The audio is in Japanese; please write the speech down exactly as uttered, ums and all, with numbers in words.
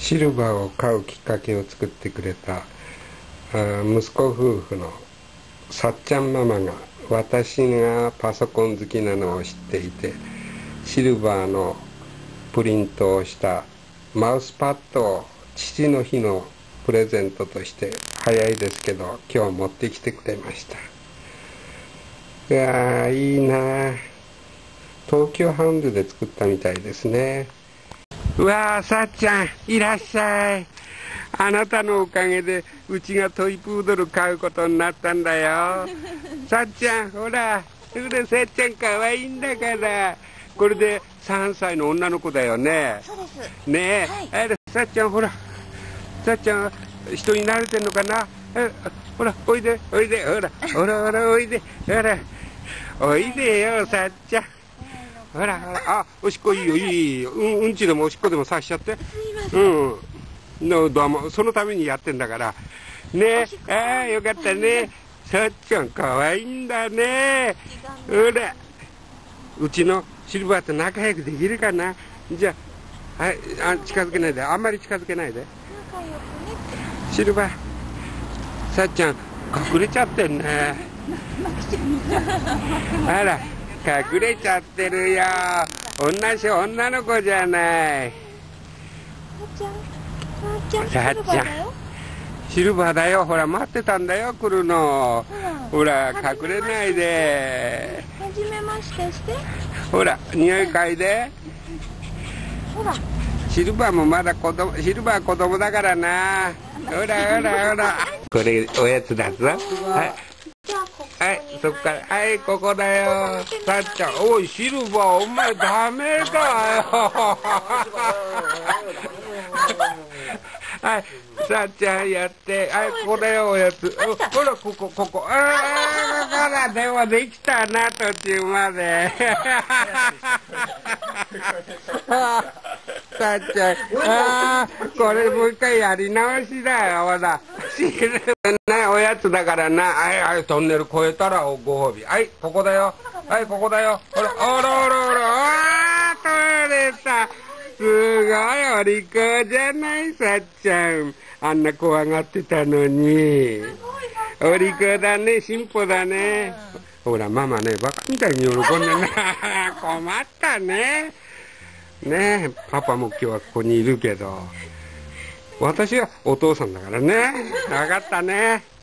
シルバーを買うきっかけを作ってくれた息子夫婦のさっちゃんママが、私がパソコン好きなのを知っていて、シルバーのプリントをしたマウスパッドを父の日のプレゼントとして、早いですけど今日持ってきてくれました。いやー、いいな。東京ハンズで作ったみたいですね。うわー、さっちゃんいらっしゃい。あなたのおかげでうちがトイプードル飼うことになったんだよ。さっちゃん、ほら、それでさっちゃんかわいいんだから。これでさんさいの女の子だよね。 そうです。 ねえ、はい、あれさっちゃん、ほら、さっちゃん人に慣れてんのかな。ほら、おいでおいで、ほらほらほら、おいで、ほらおいでよ、さっちゃん。ほらほら、あ、おしっこいいよ、いいよ、うん、うんちでもおしっこでもさしちゃって。うんのどうも、そのためにやってんだからね。ああ、よかったね。さっちゃんかわいいんだね。ほら、うちのシルバーと仲良くできるかな。じゃあ、はい、あ、近づけないで、あんまり近づけないで。シルバー、さっちゃん隠れちゃってんね。あら、隠れちゃってるよ。同じ女の子じゃない。さっちゃん、シルバーだよ。ほら、待ってたんだよ、来るの。ほら、隠れないで。 はじめましてして。 ほら、匂い嗅いで。 ほら、 シルバーもまだ子供、シルバー子供だからな。ほらほらほら、これおやつだぞ。はい、はい、そっから、はい、ここだよ。さっちゃん、おい、シルバー、お前ダメだよ。はい、さっちゃんやって、はい、ここだよ、おやつ。ほら、ここ、ここ。ああ、ほら、電話できたな、途中まで。さっちゃん、ああ、これもう一回やり直しだよ、ほら。シルバーな、おやつだからな。はい、はい、トンネル越えたらご褒美。はい、ここだよ。はい、ここだよ。ほら、おろおろおろ、ああ、取れた。すごいお利口じゃない、さっちゃん。あんな怖がってたのに。お利口だね、進歩だね。ほら、ママね、バカみたいに喜んでな。困ったね。ねえ、パパも今日はここにいるけど、私はお父さんだからね。分かったね。